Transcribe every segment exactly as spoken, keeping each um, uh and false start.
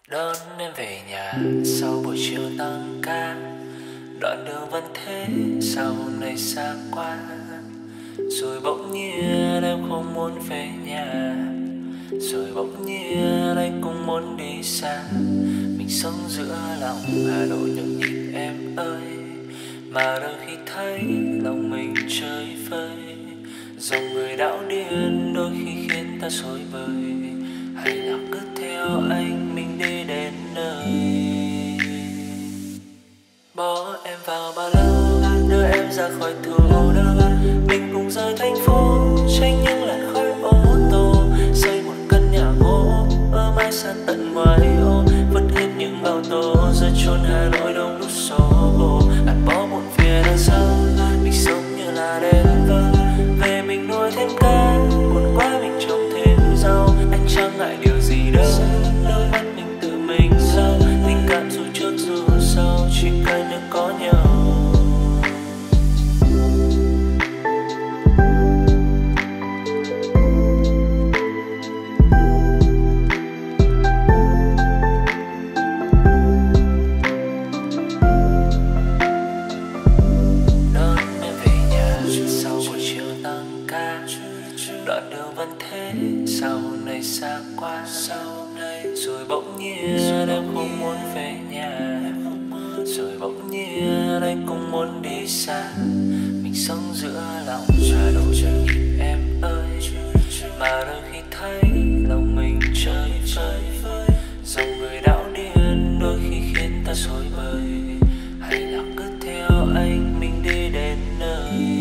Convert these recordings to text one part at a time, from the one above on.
Đón em về nhà sau buổi chiều tăng ca, đoạn đường vẫn thế sau này xa quá. Rồi bỗng nhiên em không muốn về nhà, rồi bỗng nhiên anh cũng muốn đi xa. Mình sống giữa lòng Hà Nội nhộn nhịp em ơi, mà đôi khi thấy lòng mình chơi vơi. Dòng người đảo điên đôi khi khiến ta rối bời, hay là cứ theo anh mình đi đến nơi. Bỏ em vào ba lô, đưa em ra khỏi thủ đô. Mình cùng rời thành phố, tránh những làn khói ô tô. Xây một căn nhà gỗ ở mái xa tận ngoài ô, vứt hết những bao tố rồi chôn Hà Nội đông đúc xô bồ. Gạt bỏ muộn phiền đằng sau, mình sống như là đen vơ. Về mình nuôi thêm cá, buồn quá mình trồng thêm rau. Anh chẳng ngại điều gì đâu, nước mắt mình tự mình lau. Tình cảm dù trước dù sau, chỉ cần được có nhau. Đoạn đường vẫn thế sau này xa quá, rồi bỗng nhiên em không muốn về nhà, rồi bỗng nhiên anh cũng muốn đi xa. Mình sống giữa lòng Hà Nội nhộn nhịp em ơi, mà đôi khi thấy lòng mình chơi vơi. Dòng người đảo điên đôi khi khiến ta rối bời, hay là cứ theo anh mình đi đến nơi.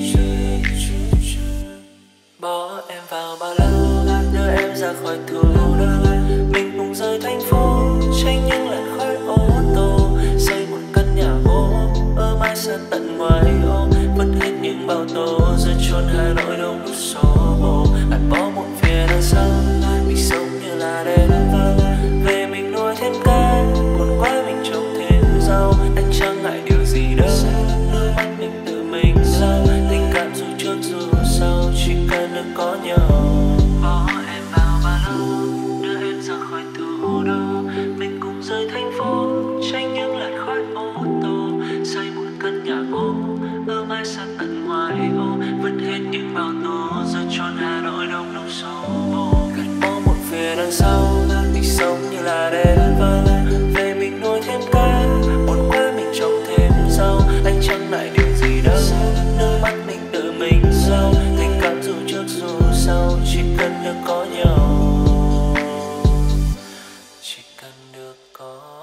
Bỏ em vào ba lô, đưa em ra khỏi thủ đô. Mình cùng rời thành phố, tránh những làn khói ô tô. Xây một căn nhà gỗ ở mái xa tận ngoài ô, vứt hết những bao tố rồi chôn Hà Nội đông đúc xô bồ. Gạt bỏ muộn phiền đằng sau, mình sống như là đen vơ. Về mình nuôi thêm cá, buồn quá mình trồng thêm rau. Anh chẳng ngại điều gì đâu, nước mắt mình tự mình lau. Tình cảm dù trước dù sau, chỉ cần được có nhau. Bỏ em vào ba lô, đưa em ra khỏi thủ đô. Mình cùng rời thành phố, tránh những làn khói ô tô. Xây một căn nhà gỗ ở mái xa tận ngoài ô, vứt hết những bao tố rồi chôn Hà Nội đông đúc xô bồ. Gạt bỏ một phía đằng sau, mình sống như là đen vơ. Về mình nuôi thêm cá, buồn quá mình trồng thêm rau. Anh chẳng ngại điều gì đâu, nước mắt mình tự mình lau. Tình cảm dù trước dù sau, chỉ cần được có nhau, chỉ cần được có